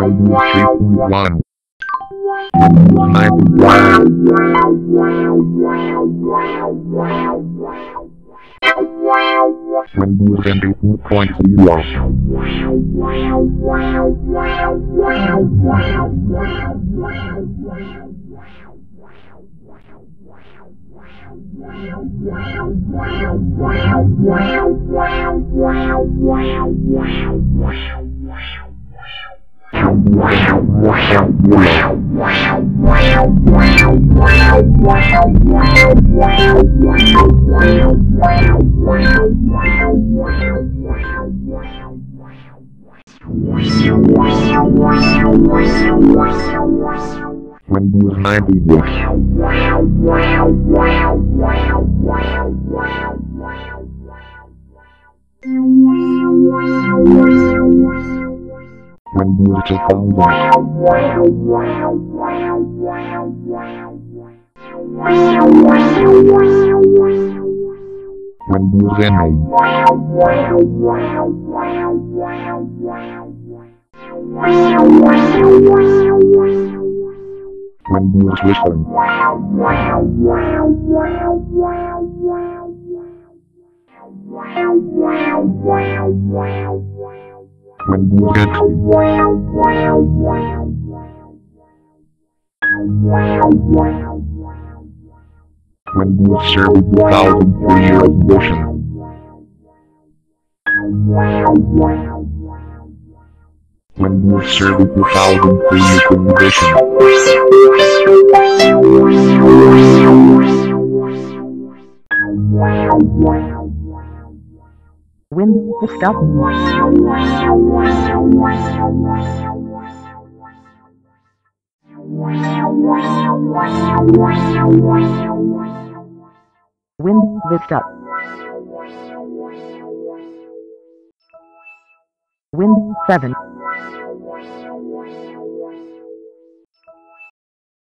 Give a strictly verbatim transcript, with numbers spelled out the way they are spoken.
Windows three point one. Windows ninety-five. Windows N T four point zero. Windows ninety-six. Windows two thousand. Windows N E. Windows Vista. Windows X P. Windows Server two thousand three years edition. Windows Server two thousand three years edition. Windows Vista. Windows Vista. Windows seven.